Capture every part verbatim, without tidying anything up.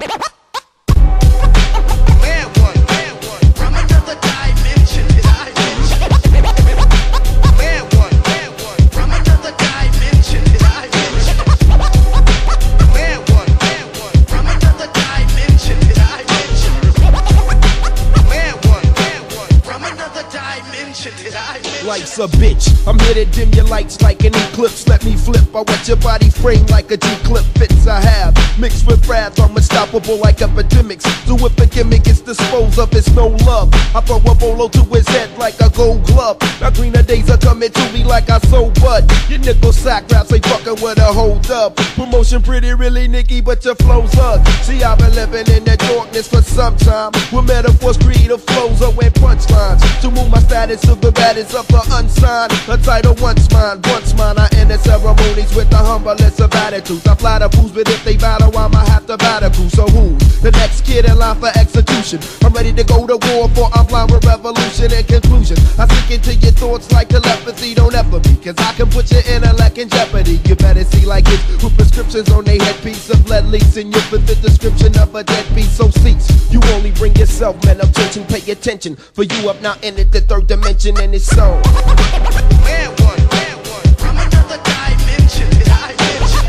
Life's a bitch, I'm here to dim your lights like an eclipse. Let me flip, I wet your body frame like a G-clip. Fits I have, mixed with wrath, I'm unstoppable like epidemics. So if a gimmick is disposed of, it's no love. I throw a bolo to his head like a gold glove. Now greener days are coming to me like I sold bud. Your nickel sack raps ain't fucking with a hold up. Promotion pretty really nicky, but your flow's up. See, I've been living in the darkness for some time, with metaphors, creative flows, or and punchlines to move my status to the baddest of the unsigned. A title once mine, once mine. I end the ceremonies with the humblest of attitudes. I flatter fools, but if they battle, I'ma have to battle crew. So who's the next kid in line for execution? I'm ready to go to war, for I'm blind with revolution and conclusion. I sink into your thoughts like telepathy, don't ever be, cause I can put your intellect in jeopardy. You better see like it with prescriptions on they headpiece of lead leaks, and you fit the description of a deadbeat. So cease, you only bring yourself, man, up to pay attention. For you up now in it, the third dimension, and it's so. Where one, where one, from another dimension, dimension.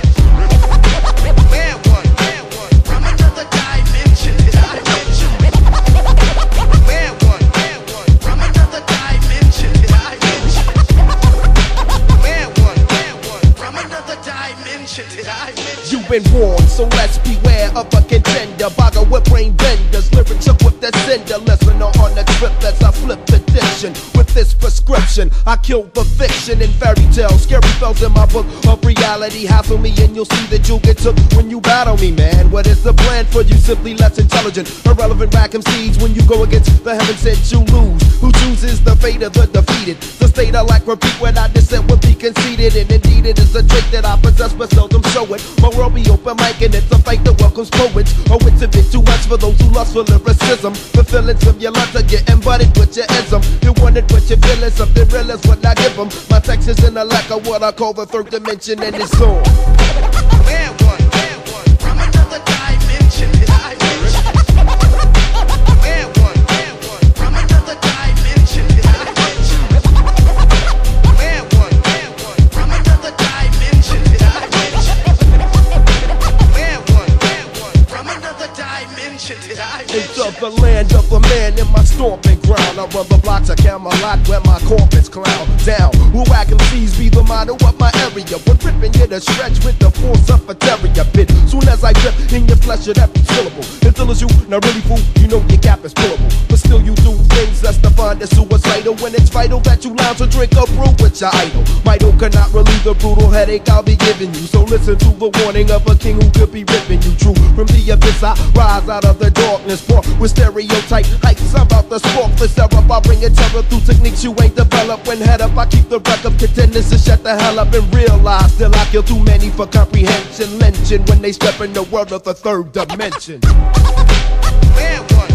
Where one, where one, from another dimension, dimension. Where one, where one, from another dimension, dimension. Where one, where one, from another dimension, dimension. You've been warned, so let's beware of a contender. Bogger with brain benders, lyrics up with the sender. Lesson on the trip as I flip the diction. With this prescription, I killed the fiction in fairy tales. Scary spells in my book of reality. Hassle me and you'll see that you'll get took when you battle me, man. What is the plan for you? Simply less intelligent. Irrelevant rack seeds when you go against the heaven sent you lose. Who chooses the fate of the defeated? The state I like repeat when I dissent would be conceited. And indeed it is a trait that I possess but seldom show it. My world be open mic and it's a fight that welcomes poets. Oh, it's a bit too much for those who lust for lyricism. The feelings of your love are getting butted with your ism. You want it but you feel it, something real is what I give them. My text is in a lack of what I call the third dimension, and it's on. Where one, where one, from another dimension, dimension. Where one, where one, from another dimension, dimension. Where one, where one, from another dimension, dimension. Where one, where one, from another dimension, dimension. Into the land of a man in my stomping ground. I run the blocks of Camelot where my corpus clown down. Who I can seize be the motto of my area. When ripping you to stretch with the force of a terrier bit. Soon as I grip in your flesh of every syllable. Until it's you, now really fool, you know your gap is pullable. But still you do things that's defined as suicidal. When it's vital that you lounge or drink a brew with your idol. Mido cannot relieve the brutal headache I'll be giving you. So listen to the warning of a king who could be ripping you true. From the abyss I rise out of the darkness. Poor with stereotype heights. I'm about to spark the syrup. I bring a terror through techniques you ain't developed. When head up I keep the wreck of contenders to shut the hell up and realize. Still I kill too many for comprehension. Lynching when they step in the world of the third dimension. Where one,